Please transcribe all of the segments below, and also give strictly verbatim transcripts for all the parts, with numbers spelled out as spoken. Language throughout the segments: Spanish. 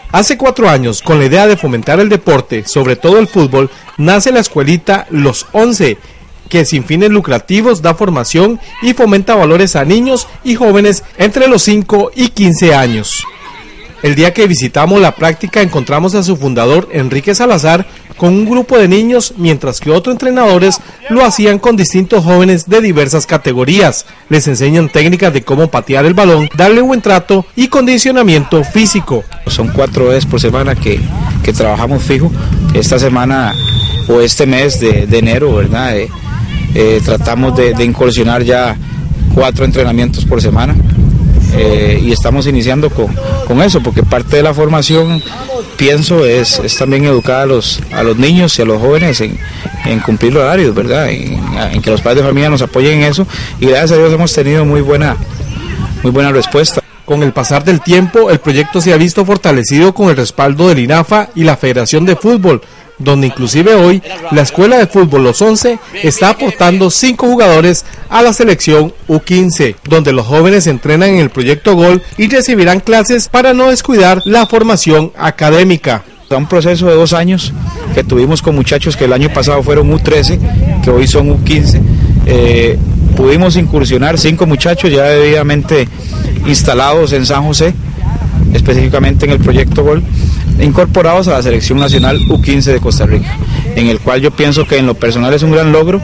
Hace cuatro años, con la idea de fomentar el deporte, sobre todo el fútbol, nace la escuelita Los Once, que sin fines lucrativos da formación y fomenta valores a niños y jóvenes entre los cinco y quince años. El día que visitamos la práctica encontramos a su fundador, Enrique Salazar, con un grupo de niños, mientras que otros entrenadores lo hacían con distintos jóvenes de diversas categorías. Les enseñan técnicas de cómo patear el balón, darle buen trato y condicionamiento físico. Son cuatro veces por semana que, que trabajamos fijo. Esta semana o este mes de, de enero, ¿verdad? Eh, eh, tratamos de, de incursionar ya cuatro entrenamientos por semana. Eh, y estamos iniciando con, con eso, porque parte de la formación, pienso, es, es también educar a los, a los niños y a los jóvenes en, en cumplir los horarios, ¿verdad? En, en que los padres de familia nos apoyen en eso, y gracias a Dios hemos tenido muy buena, muy buena respuesta. Con el pasar del tiempo, el proyecto se ha visto fortalecido con el respaldo del INAFA y la Federación de Fútbol, donde inclusive hoy la Escuela de Fútbol Los Once está aportando cinco jugadores a la selección U quince, donde los jóvenes entrenan en el proyecto Gol y recibirán clases para no descuidar la formación académica. Un proceso de dos años que tuvimos con muchachos que el año pasado fueron U trece, que hoy son U quince. Eh, pudimos incursionar cinco muchachos ya debidamente instalados en San José, específicamente en el proyecto Gol, incorporados a la selección nacional U quince de Costa Rica, en el cual yo pienso que en lo personal es un gran logro,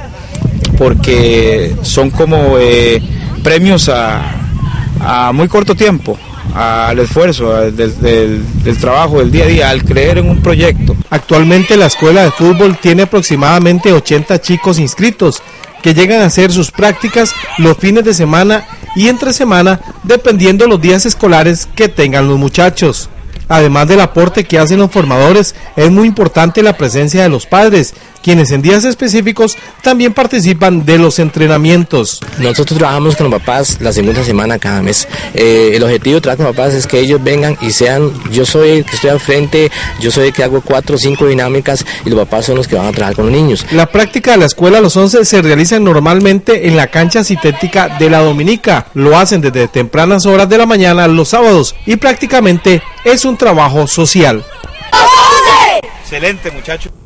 porque son como eh, premios a, a muy corto tiempo, al esfuerzo, al, del, del, del trabajo del día a día, al creer en un proyecto. Actualmente la escuela de fútbol tiene aproximadamente ochenta chicos inscritos, que llegan a hacer sus prácticas los fines de semana y entre semana, dependiendo los días escolares que tengan los muchachos. Además del aporte que hacen los formadores, es muy importante la presencia de los padres, quienes en días específicos también participan de los entrenamientos. Nosotros trabajamos con los papás la segunda semana cada mes. Eh, el objetivo de trabajar con los papás es que ellos vengan y sean, yo soy el que estoy al frente, yo soy el que hago cuatro o cinco dinámicas y los papás son los que van a trabajar con los niños. La práctica de la escuela Los Once se realiza normalmente en la cancha sintética de la Dominica. Lo hacen desde tempranas horas de la mañana los sábados y prácticamente es un trabajo social. Excelente, muchachos.